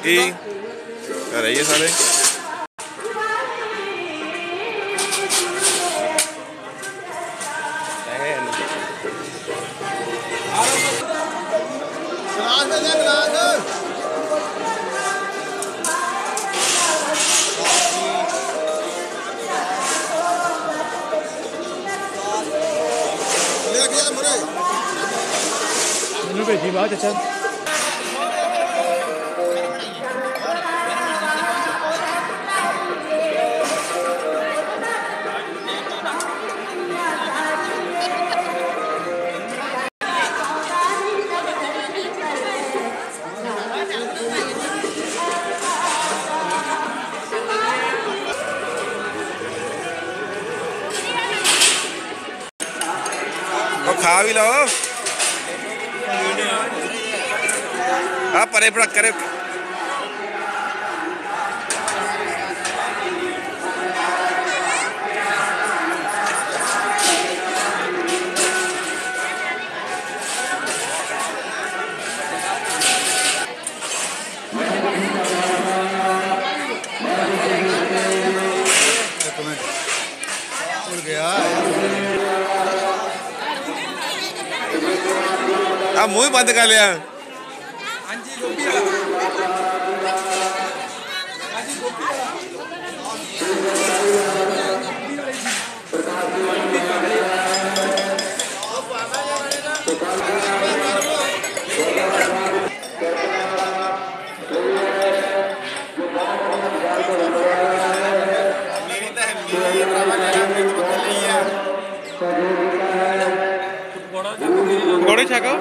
Y ahora ya sale. Nó về gì báo cho chân. Có khá भी लो परे पड़ा करे मुंह बंद कर लिया। घोड़े छाको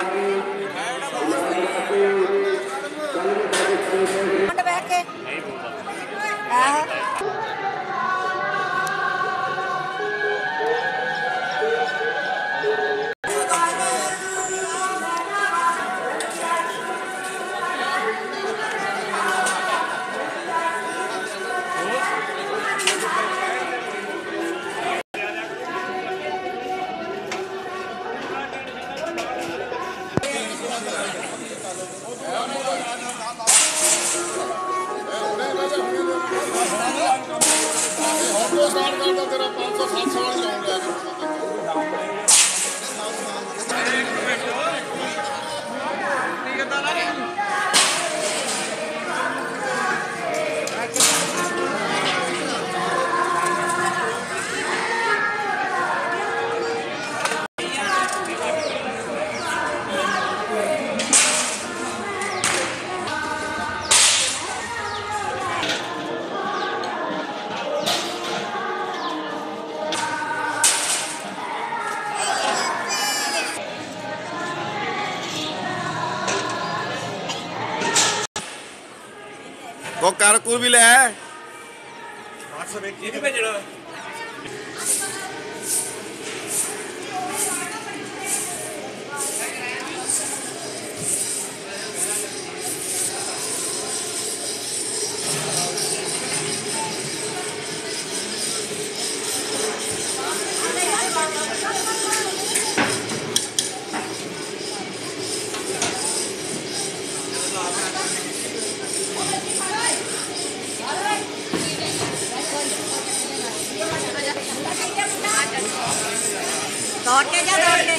तेरा 500-700 वो कारकुल भी ले है 800 भेजना दौड़ के जा दौड़ के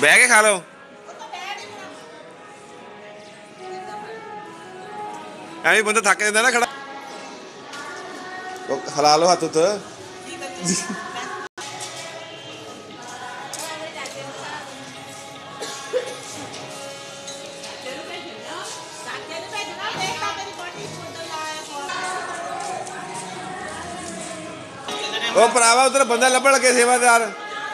ਬਹਿ ਕੇ ਖਾ ਲਓ। ਐਵੇਂ ਬੰਦਾ ਥੱਕ ਜਾਂਦਾ ਨਾ ਖੜਾ। ਹਿਲਾ ਲਓ ਹੱਥ ਉੱਤੇ। ਉਹ ਭਰਾਵਾ ਉਧਰ ਬੰਦਾ ਲੱਭਣ ਲੱਗੇ ਸੇਵਾਦਾਰ।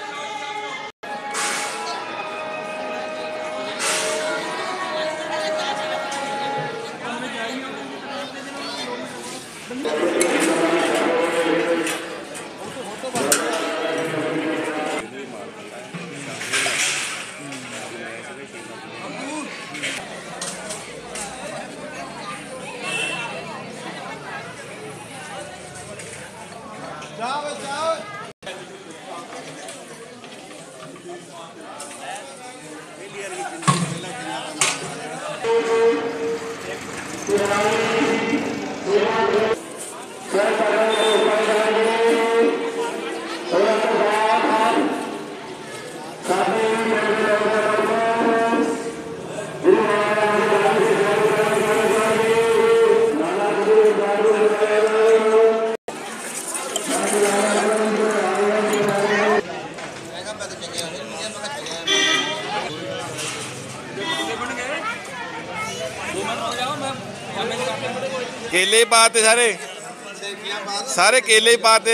केले पाते सारे सारे केले पाते।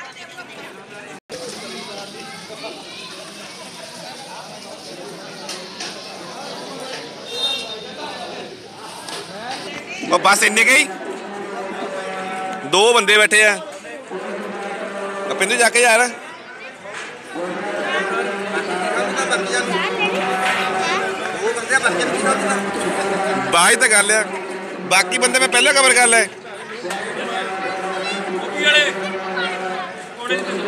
और बस इन्ने के ही दो बंदे बैठे हैं। पिंदू जाके यार बाई तो कर लिया, बाकी बंदे मैं पहले कवर कर ले।